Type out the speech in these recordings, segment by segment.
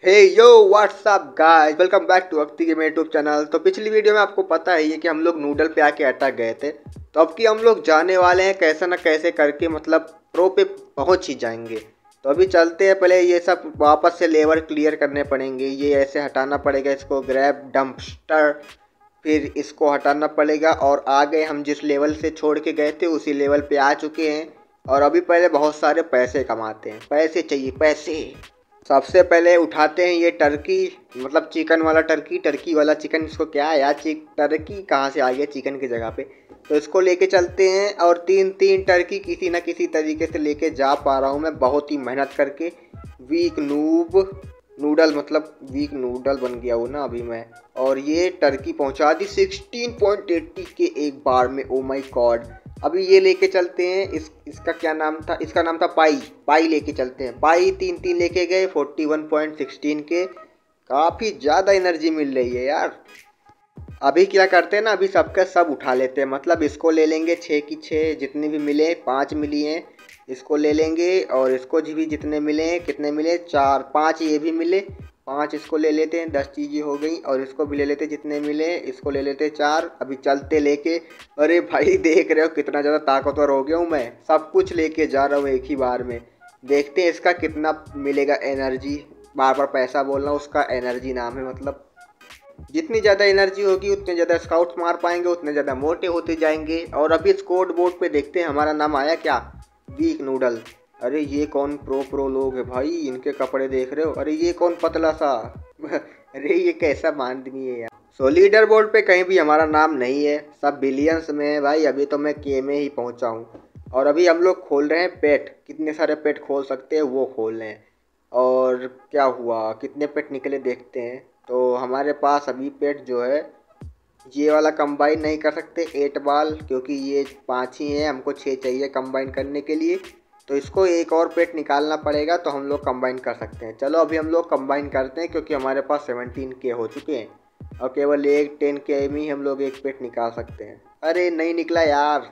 Hey yo what's up guys, welcome back to अक्ति game YouTube channel. तो पिछली video में आपको पता ही है कि हम लोग नूडल पे आके अटक गए थे। तो अब की हम लोग जाने वाले हैं कैसे ना कैसे करके, मतलब प्रो पे पहुंच ही जाएंगे। तो अभी चलते हैं, पहले ये सब वापस से लेवल क्लियर करने पड़ेंगे। ये ऐसे हटाना पड़ेगा, इसको ग्रैब डंपस्टर, फिर इसको हटाना पड़ेगा। और आगे हम जिस लेवल से छोड़ के गए थे उसी लेवल पे आ चुके हैं। और अभी पहले बहुत सारे पैसे कमाते हैं, पैसे चाहिए पैसे। सबसे पहले उठाते हैं ये टर्की, मतलब चिकन वाला टर्की, टर्की वाला चिकन। इसको क्या है यार, टर्की कहाँ से आ गया चिकन की जगह पे। तो इसको लेके चलते हैं और तीन तीन टर्की किसी ना किसी तरीके से लेके जा पा रहा हूँ मैं, बहुत ही मेहनत करके। वीक नूडल, मतलब वीक नूडल बन गया हूँ ना अभी मैं। और ये टर्की पहुँचा दी 16.80 के एक बार में। Oh my God. अभी ये लेके चलते हैं, इसका क्या नाम था, इसका नाम था पाई लेके चलते हैं। पाई तीन तीन लेके गए 41.16 के। काफ़ी ज़्यादा एनर्जी मिल रही है यार। अभी क्या करते हैं ना, अभी सबका सब उठा लेते हैं। मतलब इसको ले लेंगे 6 की 6 जितनी भी मिले, 5 मिली हैं इसको ले लेंगे। और इसको भी जितने मिले, कितने मिले, 4 5 ये भी मिले, 5 इसको ले लेते हैं, 10 चीज़ें हो गई। और इसको भी ले लेते हैं, जितने मिले इसको ले लेते हैं 4। अभी चलते लेके। अरे भाई देख रहे हो कितना ज़्यादा ताकतवर हो गया हूँ मैं, सब कुछ लेके जा रहा हूँ एक ही बार में। देखते हैं इसका कितना मिलेगा एनर्जी। बार बार पैसा बोलना, उसका एनर्जी नाम है। मतलब जितनी ज़्यादा एनर्जी होगी उतने ज़्यादा स्काउट्स मार पाएंगे, उतने ज़्यादा मोटे होते जाएंगे। और अभी स्कोर बोर्ड पे देखते हैं हमारा नाम आया क्या, वीक नूडल। अरे ये कौन प्रो लोग है भाई, इनके कपड़े देख रहे हो। अरे ये कौन पतला सा अरे ये कैसा आदमी है यार। सो लीडर बोर्ड पे कहीं भी हमारा नाम नहीं है, सब बिलियंस में है भाई। अभी तो मैं के में ही पहुंचा हूँ। और अभी हम लोग खोल रहे हैं पेट, कितने सारे पेट खोल सकते हैं वो खोल रहे हैं। और क्या हुआ, कितने पेट निकले देखते हैं। तो हमारे पास अभी पेट जो है, ये वाला कंबाइन नहीं कर सकते 8 बाल, क्योंकि ये 5 ही हैं, हमको 6 चाहिए कंबाइन करने के लिए। तो इसको एक और पेट निकालना पड़ेगा तो हम लोग कंबाइन कर सकते हैं। चलो अभी हम लोग कंबाइन करते हैं, क्योंकि हमारे पास 17 के हो चुके हैं और केवल एक 10 के में ही हम लोग एक पेट निकाल सकते हैं। अरे नहीं निकला यार।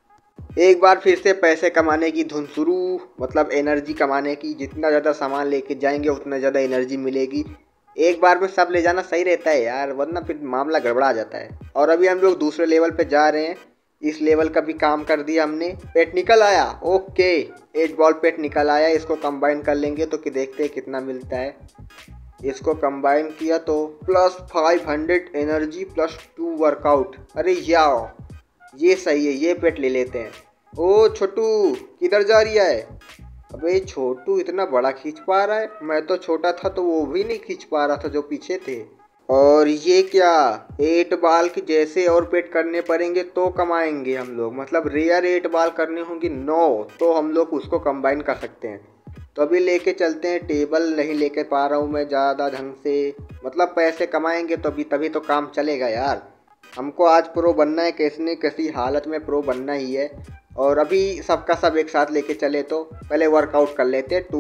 एक बार फिर से पैसे कमाने की धुन शुरू, मतलब एनर्जी कमाने की। जितना ज़्यादा सामान लेके जाएंगे उतना ज़्यादा एनर्जी मिलेगी। एक बार में सब ले जाना सही रहता है यार, वरना फिर मामला गड़बड़ा जाता है। और अभी हम लोग दूसरे लेवल पे जा रहे हैं। इस लेवल का भी काम कर दिया हमने, पेट निकल आया। ओके 8 बॉल पेट निकल आया। इसको कंबाइन कर लेंगे तो कि देखते हैं कितना मिलता है। इसको कंबाइन किया तो प्लस 500 एनर्जी प्लस 2 वर्कआउट। अरे यार ये सही है, ये पेट ले लेते हैं। ओ छोटू किधर जा रही है। अबे छोटू इतना बड़ा खींच पा रहा है, मैं तो छोटा था तो वो भी नहीं खींच पा रहा था जो पीछे थे। और ये क्या 8 बाल के जैसे और पेट करने पड़ेंगे तो कमाएंगे हम लोग। मतलब रेयर 8 बाल करने होंगे 9, तो हम लोग उसको कंबाइन कर सकते हैं। तो अभी लेके चलते हैं। टेबल नहीं लेके पा रहा हूँ मैं ज़्यादा ढंग से, मतलब पैसे कमाएंगे तो तभी तो काम चलेगा यार। हमको आज प्रो बनना है, कैसे न कैसी हालत में प्रो बनना ही है। और अभी सबका सब एक साथ लेके चले तो पहले वर्कआउट कर लेते हैं।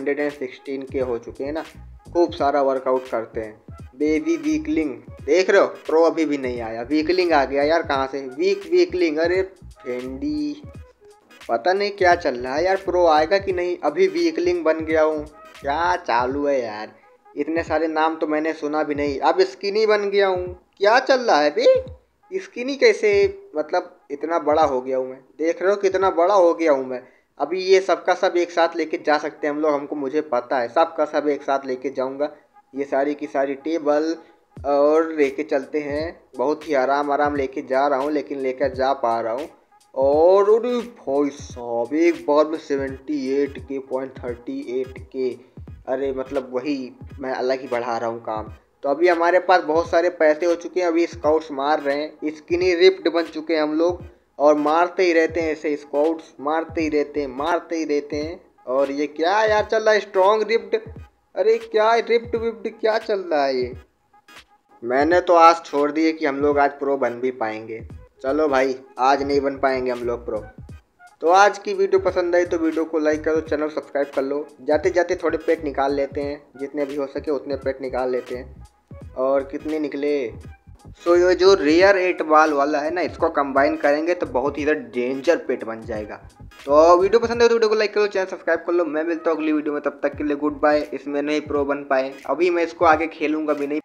216 के हो चुके हैं ना, खूब सारा वर्कआउट करते हैं। बेबी वीकलिंग देख रहे हो, प्रो अभी भी नहीं आया, वीकलिंग आ गया यार। कहाँ से वीकलिंग, अरे फेंडी पता नहीं क्या चल रहा है यार, प्रो आएगा कि नहीं। अभी वीकलिंग बन गया हूँ, क्या चालू है यार। इतने सारे नाम तो मैंने सुना भी नहीं। अब स्किनी बन गया हूँ, क्या चल रहा है बे। स्किनी कैसे, मतलब इतना बड़ा हो गया हूँ मैं, देख रहे हो कितना बड़ा हो गया हूँ मैं। अभी ये सबका सब एक साथ लेके जा सकते हैं हम लोग, हमको मुझे पता है सबका सब एक साथ लेके जाऊँगा। ये सारी की सारी टेबल और लेके चलते हैं। बहुत ही आराम लेके जा रहा हूँ, लेकिन लेकर जा पा रहा हूँ। और अरे भाई साहब एक बार में 78 के 0.38 के। अरे मतलब वही मैं अलग ही बढ़ा रहा हूँ काम। तो अभी हमारे पास बहुत सारे पैसे हो चुके हैं। अभी स्काउट्स मार रहे हैं, स्किनी रिप्ड बन चुके हैं हम लोग। और मारते ही रहते हैं ऐसे स्काउट्स, मारते ही रहते हैं। और ये क्या यार चल रहा है, स्ट्रॉन्ग रिप्ड। अरे क्या रिप्ड विप्ड क्या चल रहा है ये। मैंने तो आज छोड़ दिए कि हम लोग आज प्रो बन भी पाएंगे। चलो भाई आज नहीं बन पाएंगे हम लोग प्रो। तो आज की वीडियो पसंद आई तो वीडियो को लाइक करो, चैनल सब्सक्राइब कर लो। जाते जाते थोड़े पेट निकाल लेते हैं, जितने भी हो सके उतने पेट निकाल लेते हैं। और कितने निकले, सो ये जो रेयर 8 बॉल वाला है ना, इसको कंबाइन करेंगे तो बहुत ही ज़्यादा डेंजर पेट बन जाएगा। तो वीडियो पसंद है तो वीडियो को लाइक करो, चैनल सब्सक्राइब कर लो। मैं मिलता हूँ अगली वीडियो में, तब तक के लिए गुड बाय। इसमें नहीं प्रो बन पाए, अभी मैं इसको आगे खेलूंगा भी नहीं।